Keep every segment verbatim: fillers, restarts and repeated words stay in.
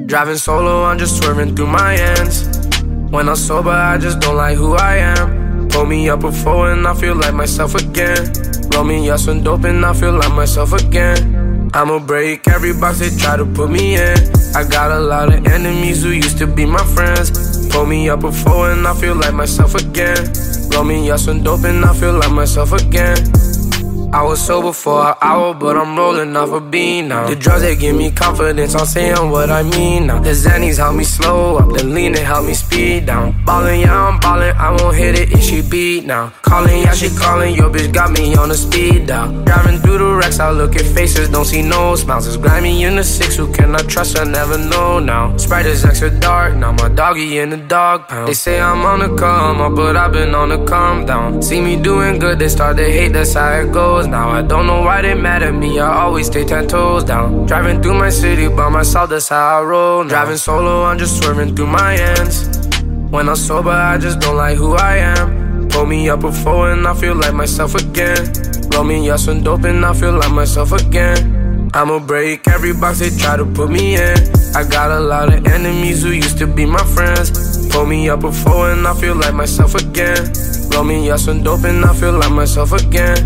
Driving solo, I'm just swerving through my ends. When I'm sober, I just don't like who I am. Pull me up before and I feel like myself again. Roll me up some dope and I feel like myself again. I'ma break every box they try to put me in. I got a lot of enemies who used to be my friends. Pull me up before and I feel like myself again. Roll me up some dope and I feel like myself again. I was sober for an hour, but I'm rolling off a bean now. The drugs, they give me confidence, I'm saying what I mean now. The xannies help me slow up, the lean, they help me speed down. Ballin, yeah, I'm ballin', I won't hit it if she beat now. Callin, yeah, she callin', your bitch got me on the speed down. Driving through the wrecks, I look at faces, don't see no smiles. It's grimy in the six, who can I trust, I never know now. Sprite is extra dark, now my doggy in the dog pound. They say I'm on the come up, but I've been on the calm down. See me doing good, they start to hate, that's how it goes. Now I don't know why they mad at me, I always stay ten toes down. Driving through my city by myself, that's how I roll now. Driving solo, I'm just swerving through my ends. When I'm sober, I just don't like who I am. Pull me up before and I feel like myself again. Roll me up some dope and I feel like myself again. I'ma break every box they try to put me in. I got a lot of enemies who used to be my friends. Pull me up before and I feel like myself again. Roll me up some dope and I feel like myself again.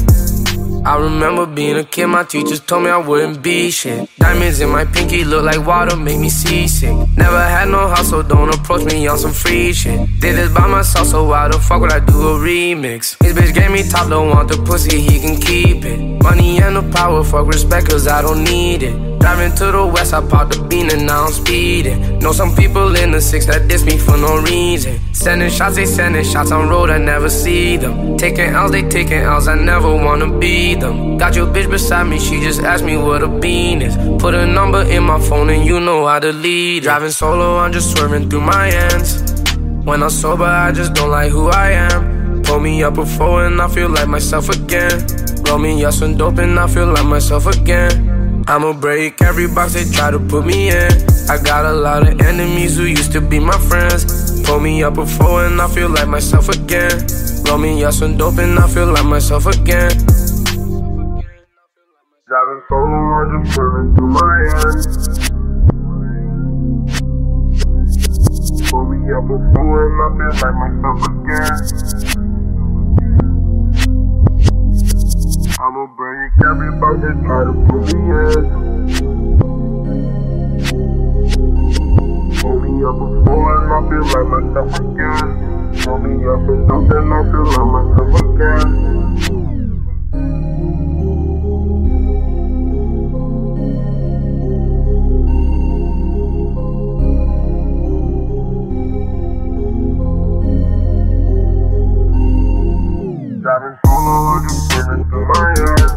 I remember being a kid, my teachers told me I wouldn't be shit. Diamonds in my pinky look like water, make me seasick. Never had no house, so don't approach me on some free shit. Did this by myself, so why the fuck would I do a remix? His bitch gave me top, don't want the pussy, he can keep it. Money and the power, fuck respect, cause I don't need it. Driving to the west, I popped the bean and now I'm speeding. Know some people in the six that diss me for no reason. Sending shots, they sending shots on road, I never see them. Taking L's, they taking L's, I never wanna be them. Got your bitch beside me, she just asked me what a bean is. Put a number in my phone and you know how to lead it. Driving solo, I'm just swerving through my ends. When I'm sober, I just don't like who I am. Pull me up before and I feel like myself again. Roll me up some dope and I feel like myself again. I'ma break every box they try to put me in. I got a lot of enemies who used to be my friends. Pull me up before and I feel like myself again. Roll me up some dope and I feel like myself again. Driving solo, I'm just swerving through my ends. Pull me up before and I feel like myself again. I'ma break every box they try to put me in. Pull me up before and I feel like myself again. Pull me up and dope and I feel like myself again. Driving solo, I'm just swerving through my ends.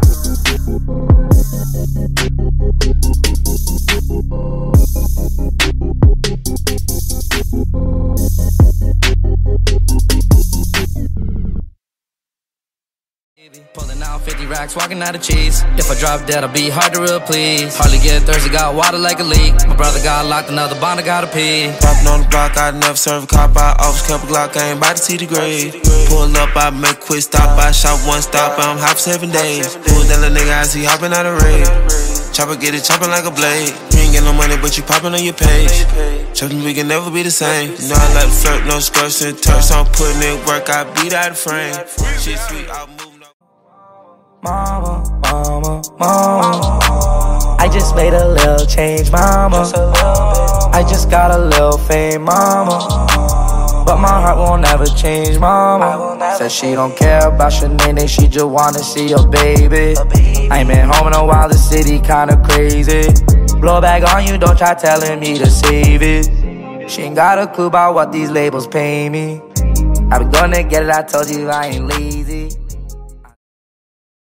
Pulling out fifty racks, walking out of cheese. If I drop dead, I'll be hard to replace. Hardly get thirsty, got water like a leak. My brother got locked, another bond, I gotta pee. Popping on the block, I never serve a cop. I always kept a Glock, I ain't about to see the grade. Pull up, I make a quick stop. I shot one stop, I'm hot for seven days. Who's that little nigga I see hopping out of raid? Chopper get it chopping like a blade. You ain't get no money, but you popping on your page. Chopping, we can never be the same. You know I like to flirt, no skirts and turks. I'm putting in work, I beat out the frame. Shit sweet, I'll move. Mama, mama, mama, I just made a little change, mama. I just got a little fame, mama, but my heart won't never change, mama. Said she don't care about your nene, she just wanna see your baby. I ain't been home in a while, the city kinda crazy. Blow back on you, don't try telling me to save it. She ain't got a clue about what these labels pay me. I be gonna get it, I told you I ain't lazy.